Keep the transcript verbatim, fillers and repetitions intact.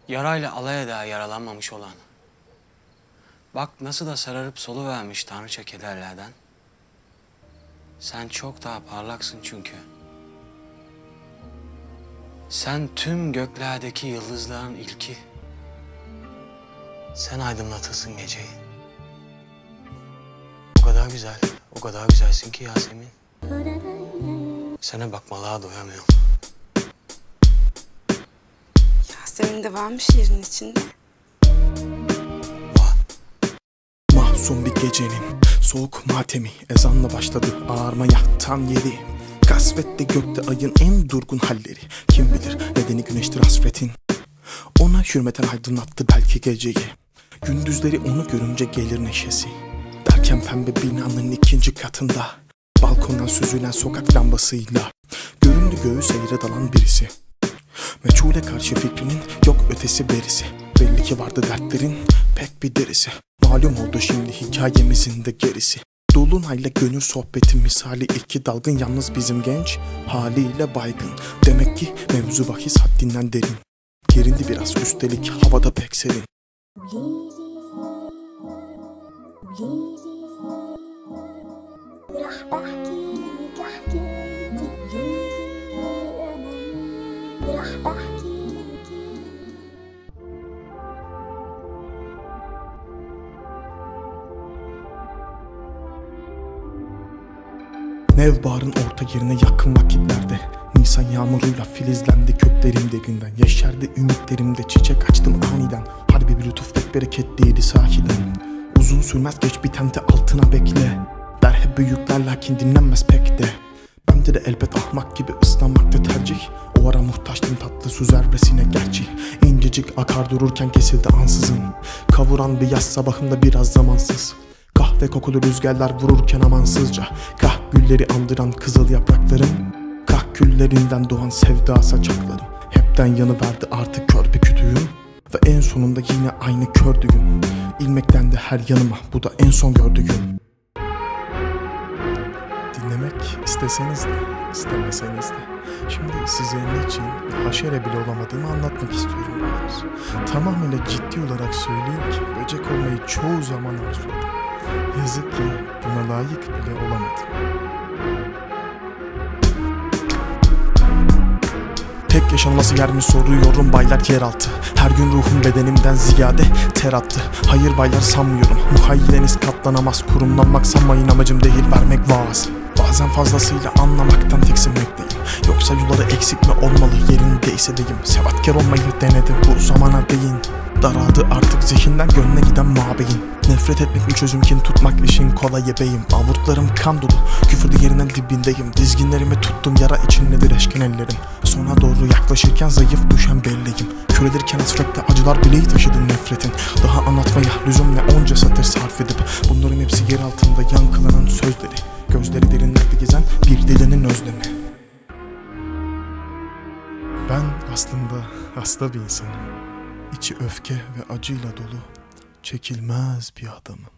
Yarayla alay eder yaralanmamış olan. Bak nasıl da sararıp soluvermiş tanrıça kederlerden. Sen çok daha parlaksın çünkü. Sen tüm göklerdeki yıldızların ilki. Sen aydınlatırsın geceyi. O kadar güzel, o kadar güzelsin ki Yasemin. Sana bakmalığa doyamıyorum. Yasemin de var mı şiirin içinde? Var. Mahzun bir gecenin soğuk matemi ezanla başladı ağarmaya tam yedi. Kasvetli gökte ayın en durgun halleri. Kim bilir nedeni güneştir hasretin. Ona hürmeten aydınlattı belki geceyi. Gündüzleri onu görünce gelir neşesi. Derken pembe binanın ikinci katında balkondan süzülen sokak lambasıyla göründü göğü seyre dalan birisi. Meçhule karşı fikrinin yok ötesi berisi. Belli ki vardı dertlerin pek bir derisi. Malum oldu şimdi hikayemizin de gerisi. Dolunayla gönül sohbeti misali iki dalgın. Yalnız bizim genç haliyle baygın. Demek ki mevzu bahis haddinden derin. Gerindi biraz üstelik havada pek serin. Nevbaharın orta yerine yakın vakitlerde Nisan yağmuruyla filizlendi köklerim derinden. Yeşerdi ümitlerimde çiçek açtım aniden. Harbi bir lütuf pek bereketliydi sahiden. Uzun sürmez geç biten de altına bekle der hep büyükler lakin dinlenmez pek de. Bende de elbet ahmak gibi ıslanmakta tercih. O ara muhtaçtım tatlı su zerresine gerçi. İncecik akar dururken kesildi ansızın. Kavuran bir yaz sabahında biraz zamansız. Kahve kokulu rüzgarlar vururken amansızca. Kah gülleri andıran kızıl yapraklarım. Kah küllerinden doğan sevda saçaklarım. Hepten yanıverdi artık kör bir kütüğüm. Ve en sonunda yine aynı kördüğüm. İlmekten de her yanıma bu da en son gördüğüm. Dinlemek isteseniz de istemeseniz de şimdi size niçin haşere bile olamadığımı anlatmak istiyorum beyler. Tamamıyla ciddi olarak söyleyeyim ki böcek olmayı çoğu zaman arzuladım. Yazık ki buna layık bile olamadım. Tek yaşanması yer mi soruyorum baylar yeraltı. Her gün ruhum bedenimden ziyade ter attı. Hayır baylar sanmıyorum. Muhayyileniz katlanamaz. Kurumlanmak sanmayın amacım değil vermek vaaz. Bazen fazlasıyla anlamaktan tiksinmekteyim. Yoksa yuları eksik mi olmalı yerindeyse deyim. Sebatkar olmayı denedim bu zamana değin. Daraldı artık zihinden gönlüne giden mabeyin. Nefret etmek mi çözüm kin tutmak işin kolayı beyim. Avurtlarım kan dolu küfür yerinin dibindeyim. Dizginlerimi tuttum yara içindedir eşkin ellerim. Sona doğru yaklaşırken zayıf düşen belleyim. Körelirken hasretle acılar bileği taşıdım nefretin. Daha anlatmaya lüzum ne onca satır sarf edip bunların hepsi yer altında yankılanan sözleri. Gözleri derinlerde gezen bir delinin özlemi. Ben aslında hasta bir insanım. İçi öfke ve acıyla dolu, çekilmez bir adamım.